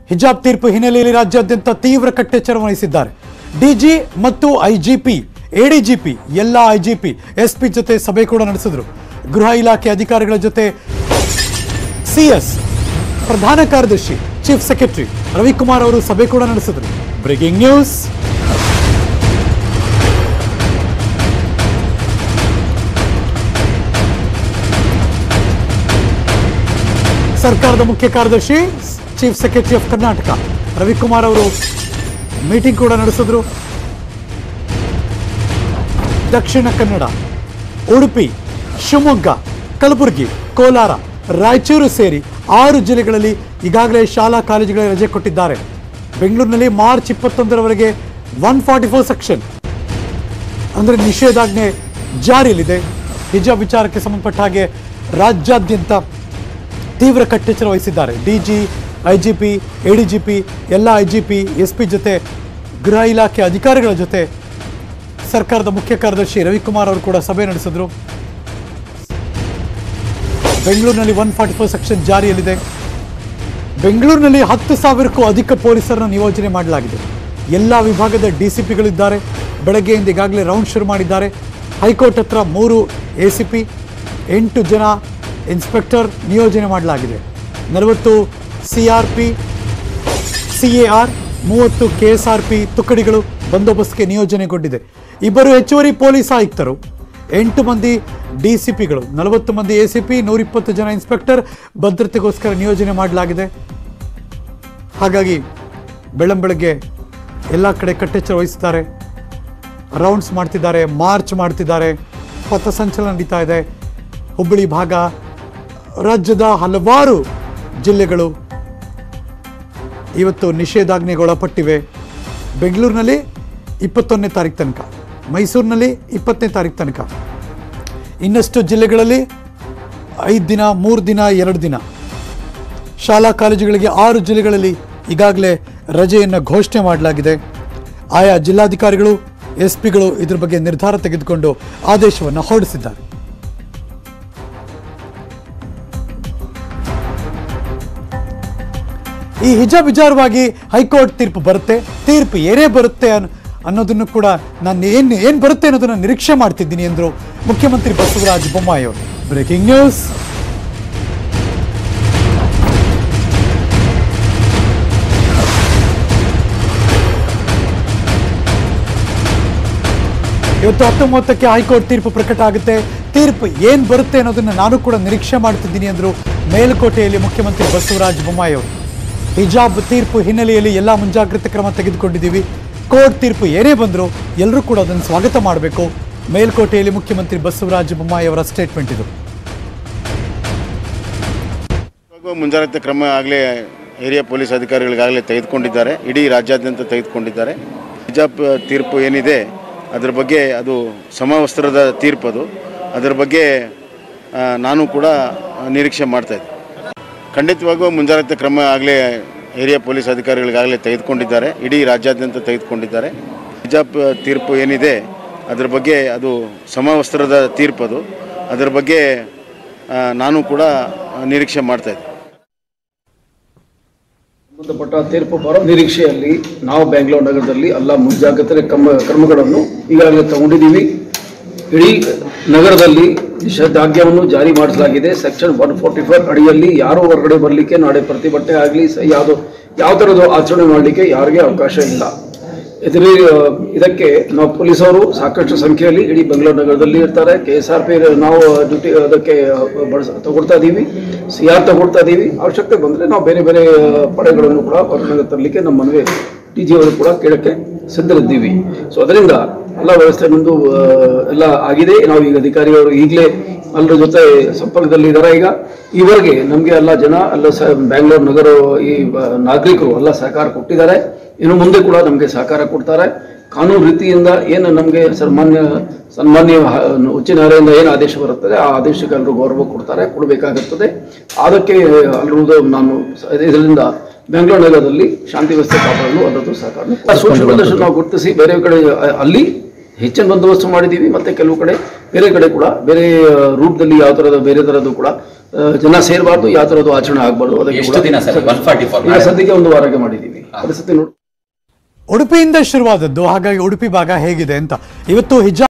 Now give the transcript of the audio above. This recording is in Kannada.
ಹಿಜಾಬ್ ತೀರ್ಪು ಹಿನ್ನೆಲೆಯಲ್ಲಿ ರಾಜ್ಯಾದ್ಯಂತ ತೀವ್ರ ಕಟ್ಟೆಚ್ಚರ ವಹಿಸಿದ್ದಾರೆ. ಡಿಜಿ ಮತ್ತು ಐಜಿಪಿ, ಎಡಿಜಿಪಿ, ಎಲ್ಲ ಐಜಿಪಿ, ಎಸ್ಪಿ ಜೊತೆ ಸಭೆ ಕೂಡ ನಡೆಸಿದ್ರು. ಗೃಹ ಇಲಾಖೆ ಅಧಿಕಾರಿಗಳ ಜೊತೆ ಸಿಎಸ್, ಪ್ರಧಾನ ಕಾರ್ಯದರ್ಶಿ, ಚೀಫ್ ಸೆಕ್ರೆಟರಿ ರವಿಕುಮಾರ್ ಅವರು ಸಭೆ ಕೂಡ ನಡೆಸಿದ್ರು. Breaking news. ಸರ್ಕಾರದ ಮುಖ್ಯ ಕಾರ್ಯದರ್ಶಿ, chief secretary of Karnataka Ravikumar ಅವರು ಮೀಟಿಂಗ್ ಕೂಡ ನಡೆಸಿದ್ರು. ದಕ್ಷಿಣ ಕನ್ನಡ, ಉಡುಪಿ, ಶಿವಮೊಗ್ಗ, ಕಲಬುರಗಿ, ಕೋಲಾರ, ರಾಯಚೂರು ಸೇರಿ 6 ಜಿಲ್ಲೆಗಳಲ್ಲಿ ಈಗಾಗಲೇ ಶಾಲಾ ಕಾಲೇಜುಗಳಿಗೆ ರಜೆ ಕೊಟ್ಟಿದ್ದಾರೆ. ಬೆಂಗಳೂರಿನಲ್ಲಿ ಮಾರ್ಚ್ 21ರವರೆಗೆ 144 ಸೆಕ್ಷನ್ ಅಂದರೆ ನಿಷೇಧಾಜ್ಞೆ ಜಾರಿಯಲ್ಲಿದೆ. ಹಿಜಾಬ್ ವಿಚಾರಕ್ಕೆ ಸಂಬಂಧಪಟ್ಟ ಹಾಗೆ ರಾಜ್ಯಾದ್ಯಂತ ತೀವ್ರ ಕಟ್ಟೆಚ್ಚರ ವಹಿಸಿದ್ದಾರೆ. ಡಿಜಿ, ಐಜಿಪಿ, ಎಡಿಜಿಪಿ, ಎಲ್ಲ ಐಜಿಪಿ, ಎಸ್ಪಿ ಜೊತೆ ಗೃಹ ಇಲಾಖೆ ಅಧಿಕಾರಿಗಳ ಜೊತೆ ಸರ್ಕಾರದ ಮುಖ್ಯ ಕಾರ್ಯದರ್ಶಿ ರವಿಕುಮಾರ್ ಅವರು ಕೂಡ ಸಭೆ ನಡೆಸಿದ್ರು. ಬೆಂಗಳೂರಿನಲ್ಲಿ 144 ಸೆಕ್ಷನ್ ಜಾರಿಯಲ್ಲಿದೆ. ಬೆಂಗಳೂರಿನಲ್ಲಿ 10,000ಕ್ಕೂ ಅಧಿಕ ಪೊಲೀಸರನ್ನು ನಿಯೋಜನೆ ಮಾಡಲಾಗಿದೆ. ಎಲ್ಲ ವಿಭಾಗದ ಡಿಸಿಪಿಗಳಿದ್ದಾರೆ. ಬೆಳಗ್ಗೆಯಿಂದ ಈಗಾಗಲೇ ರೌಂಡ್ ಶುರು ಮಾಡಿದ್ದಾರೆ. ಹೈಕೋರ್ಟ್ ಹತ್ರ 3 ಎಸಿಪಿ, 8 ಜನ ಇನ್ಸ್ಪೆಕ್ಟರ್ ನಿಯೋಜನೆ ಮಾಡಲಾಗಿದೆ. 40 ಸಿಆರ್ಪಿ, ಸಿಎಆರ್, 30 ಕೆಎಸ್ಆರ್ಪಿ ತುಕಡಿಗಳು ಬಂದೋಬಸ್ತ್ಗೆ ನಿಯೋಜನೆಗೊಂಡಿದೆ. 2 ಹೆಚ್ಚುವರಿ ಪೊಲೀಸ್ ಆಯುಕ್ತರು, 8 ಮಂದಿ ಡಿಸಿಪಿಗಳು, 40 ಮಂದಿ ಎಸಿಪಿ, 120 ಜನ ಇನ್ಸ್ಪೆಕ್ಟರ್ ಭದ್ರತೆಗೋಸ್ಕರ ನಿಯೋಜನೆ ಮಾಡಲಾಗಿದೆ. ಹಾಗಾಗಿ ಬೆಳ್ಳಂಬೆಳಗ್ಗೆ ಎಲ್ಲ ಕಡೆ ಕಟ್ಟೆಚ್ಚರ ವಹಿಸಿದ್ದಾರೆ. ರೌಂಡ್ಸ್ ಮಾಡ್ತಿದ್ದಾರೆ, ಮಾರ್ಚ್ ಮಾಡ್ತಿದ್ದಾರೆ, ಪಥಸಂಚಲನ ನಡೀತಾ ಇದೆ. ಹುಬ್ಬಳ್ಳಿ ಭಾಗ, ರಾಜ್ಯದ ಹಲವಾರು ಜಿಲ್ಲೆಗಳು ಇವತ್ತು ನಿಷೇಧಾಜ್ಞೆಗೆ ಒಳಪಟ್ಟಿವೆ. ಬೆಂಗಳೂರಿನಲ್ಲಿ 21ನೇ ತಾರೀಕು ತನಕ, ಮೈಸೂರಿನಲ್ಲಿ 20ನೇ ತಾರೀಕು ತನಕ, ಇನ್ನಷ್ಟು ಜಿಲ್ಲೆಗಳಲ್ಲಿ 5 ದಿನ, 3 ದಿನ, 2 ದಿನ. ಶಾಲಾ ಕಾಲೇಜುಗಳಿಗೆ 6 ಜಿಲ್ಲೆಗಳಲ್ಲಿ ಈಗಾಗಲೇ ರಜೆಯನ್ನು ಘೋಷಣೆ ಮಾಡಲಾಗಿದೆ. ಆಯಾ ಜಿಲ್ಲಾಧಿಕಾರಿಗಳು, ಎಸ್ಪಿಗಳು ಇದ್ರ ಬಗ್ಗೆ ನಿರ್ಧಾರ ತೆಗೆದುಕೊಂಡು ಆದೇಶವನ್ನು ಹೊರಡಿಸಿದ್ದಾರೆ. ಈ ಹಿಜಾಬ್ ವಿಚಾರವಾಗಿ ಹೈಕೋರ್ಟ್ ತೀರ್ಪು ಬರುತ್ತೆ. ತೀರ್ಪು ಏನೇ ಬರುತ್ತೆ ಅನ್ನೋದನ್ನು ಕೂಡ ನಾನು ಏನು ಬರುತ್ತೆ ಅನ್ನೋದನ್ನು ನಿರೀಕ್ಷೆ ಮಾಡ್ತಿದ್ದೀನಿ ಎಂದರು ಮುಖ್ಯಮಂತ್ರಿ ಬಸವರಾಜ ಬೊಮ್ಮಾಯಿ ಅವರು. Breaking news. ಇವತ್ತು 19ಕ್ಕೆ ಹೈಕೋರ್ಟ್ ತೀರ್ಪು ಪ್ರಕಟ ಆಗುತ್ತೆ. ತೀರ್ಪು ಏನು ಬರುತ್ತೆ ಅನ್ನೋದನ್ನು ನಾನು ಕೂಡ ನಿರೀಕ್ಷೆ ಮಾಡ್ತಿದ್ದೀನಿ ಎಂದರು ಮೇಲುಕೋಟೆಯಲ್ಲಿ ಮುಖ್ಯಮಂತ್ರಿ ಬಸವರಾಜ ಬೊಮ್ಮಾಯಿ ಅವರು. ಹಿಜಾಬ್ ತೀರ್ಪು ಹಿನ್ನೆಲೆಯಲ್ಲಿ ಎಲ್ಲ ಮುಂಜಾಗ್ರತೆ ಕ್ರಮ ತೆಗೆದುಕೊಂಡಿದ್ದೀವಿ. ಕೋರ್ಟ್ ತೀರ್ಪು ಏನೇ ಬಂದರೂ ಎಲ್ಲರೂ ಕೂಡ ಅದನ್ನು ಸ್ವಾಗತ ಮಾಡಬೇಕು. ಮೇಲ್ಕೋಟೆಯಲ್ಲಿ ಮುಖ್ಯಮಂತ್ರಿ ಬಸವರಾಜ ಬೊಮ್ಮಾಯಿ ಅವರ ಸ್ಟೇಟ್ಮೆಂಟ್ ಇದು. ಮುಂಜಾಗ್ರತೆ ಕ್ರಮ ಆಗಲೇ ಏರಿಯಾ ಪೊಲೀಸ್ ಅಧಿಕಾರಿಗಳಿಗಾಗಲೇ ತೆಗೆದುಕೊಂಡಿದ್ದಾರೆ. ಇಡೀ ರಾಜ್ಯಾದ್ಯಂತ ತೆಗೆದುಕೊಂಡಿದ್ದಾರೆ. ಹಿಜಾಬ್ ತೀರ್ಪು ಏನಿದೆ ಅದರ ಬಗ್ಗೆ ಅದು ಸಮವಸ್ತ್ರದ ತೀರ್ಪು, ಅದರ ಬಗ್ಗೆ ನಾನು ಕೂಡ ನಿರೀಕ್ಷೆ ಮಾಡ್ತಾಯಿದ್ದೆ. ಖಂಡಿತವಾಗೂ ಮುಂಜಾಗ್ರತೆ ಕ್ರಮ ಆಗಲೇ ಏರಿಯಾ ಪೊಲೀಸ್ ಅಧಿಕಾರಿಗಳಿಗಾಗಲೇ ತೆಗೆದುಕೊಂಡಿದ್ದಾರೆ. ಇಡೀ ರಾಜ್ಯಾದ್ಯಂತ ತೆಗೆದುಕೊಂಡಿದ್ದಾರೆ. ಹಿಜಾಬ್ ತೀರ್ಪು ಏನಿದೆ ಅದರ ಬಗ್ಗೆ ಅದು ಸಮವಸ್ತ್ರದ ತೀರ್ಪು, ಅದರ ಬಗ್ಗೆ ನಾನು ಕೂಡ ನಿರೀಕ್ಷೆ ಮಾಡ್ತಾಯಿದ್ದೆ. ಸಂಬಂಧಪಟ್ಟ ತೀರ್ಪು ಬರೋ ನಿರೀಕ್ಷೆಯಲ್ಲಿ ನಾವು ಬೆಂಗಳೂರು ನಗರದಲ್ಲಿ ಎಲ್ಲ ಮುಂಜಾಗ್ರತೆ ಕ್ರಮಗಳನ್ನು ಈಗಾಗಲೇ ತಗೊಂಡಿದ್ದೀವಿ. ಇಡೀ ನಗರದಲ್ಲಿ ನಿಷೇಧಾಜ್ಞೆಯನ್ನು ಜಾರಿ ಮಾಡಲಾಗಿದೆ. ಸೆಕ್ಷನ್ 144 ಅಡಿಯಲ್ಲಿ ಯಾರು ಹೊರಗಡೆ ಬರಲಿಕ್ಕೆ, ನಾಳೆ ಪ್ರತಿಭಟನೆ ಆಗಲಿ, ಯಾವ ಥರದ ಆಚರಣೆ ಮಾಡಲಿಕ್ಕೆ ಯಾರಿಗೆ ಅವಕಾಶ ಇಲ್ಲ. ಇದಕ್ಕೆ ನಾವು ಪೊಲೀಸರು ಸಾಕಷ್ಟು ಸಂಖ್ಯೆಯಲ್ಲಿ ಇಡೀ ಬೆಂಗಳೂರು ನಗರದಲ್ಲಿ ಇರ್ತಾರೆ. KSRP ನಾವು ಡ್ಯೂಟಿ ಅದಕ್ಕೆ ತಗೊಳ್ತಾ ಇದ್ದೀವಿ, CR ತಗೊಳ್ತಾ ಇದ್ದೀವಿ. ಅವಶ್ಯಕತೆ ಬಂದರೆ ನಾವು ಬೇರೆ ಬೇರೆ ಪಡೆಗಳನ್ನು ಕೂಡ ಹೊರನಗರ ತರಲಿಕ್ಕೆ ನಮ್ಮ ಮನವಿ DG ಅವರು ಕೂಡ ಕೇಳಕ್ಕೆ ಸಿದ್ಧರಿದ್ದೀವಿ. ಸೊ ಅದರಿಂದ ಎಲ್ಲ ವ್ಯವಸ್ಥೆ ಮುಂದೆ ಎಲ್ಲ ಆಗಿದೆ. ನಾವು ಈಗ ಅಧಿಕಾರಿಗಳು ಈಗಲೇ ಎಲ್ಲರ ಜೊತೆ ಸಂಪರ್ಕದಲ್ಲಿ ಇದ್ದಾರೆ. ಈವರೆಗೆ ನಮಗೆ ಎಲ್ಲ ಜನ ಬೆಂಗಳೂರು ನಗರ ಈ ನಾಗರಿಕರು ಎಲ್ಲ ಸಹಕಾರ ಕೊಟ್ಟಿದ್ದಾರೆ. ಇನ್ನು ಮುಂದೆ ಕೂಡ ನಮಗೆ ಸಹಕಾರ ಕೊಡ್ತಾರೆ. ಕಾನೂನು ರೀತಿಯಿಂದ ಏನು ನಮಗೆ ಸನ್ಮಾನ್ಯ ಉಚ್ಚ ನ್ಯಾಯಾಲಯದಿಂದ ಏನು ಆದೇಶ ಬರುತ್ತದೆ ಆ ಆದೇಶಕ್ಕೆ ಎಲ್ಲರೂ ಗೌರವ ಕೊಡಬೇಕಾಗುತ್ತದೆ. ಅದಕ್ಕೆ ಎಲ್ಲರೂ ನಾನು ಇದರಿಂದ ಬೆಂಗಳೂರು ನಗರದಲ್ಲಿ ಶಾಂತಿ ವ್ಯವಸ್ಥೆ ಕಾಪಾಡಲು ಎಲ್ಲರೂ ಸಹಕಾರ ಸೂಕ್ಷ್ಮ ಪ್ರದರ್ಶನ ನಾವು ಗುರುತಿಸಿ ಬೇರೆ ಕಡೆ ಅಲ್ಲಿ ಹೆಚ್ಚಿನ ಬಂದೋಬಸ್ತು ಮಾಡಿದ್ದೀವಿ. ಮತ್ತು ಕೆಲವು ಕಡೆ ಬೇರೆ ಕಡೆ ಕೂಡ ಬೇರೆ ರೂಪದಲ್ಲಿ ಯಾವ ಥರದ ಬೇರೆ ಥರದ್ದು ಕೂಡ ಜನ ಸೇರಬಾರ್ದು, ಯಾವ ಥರದ್ದು ಆಚರಣೆ ಆಗಬಾರ್ದು. ಅದಕ್ಕೆ ಈಗ ಸದ್ಯಕ್ಕೆ 1 ವಾರಕ್ಕೆ ಮಾಡಿದ್ದೀವಿ. ಪರಿಸ್ಥಿತಿ ನೋಡಿ ಉಡುಪಿಯಿಂದ ಶುರುವಾದದ್ದು, ಹಾಗಾಗಿ ಉಡುಪಿ ಭಾಗ ಹೇಗಿದೆ ಅಂತ ಇವತ್ತು ಹಿಜಾಬ್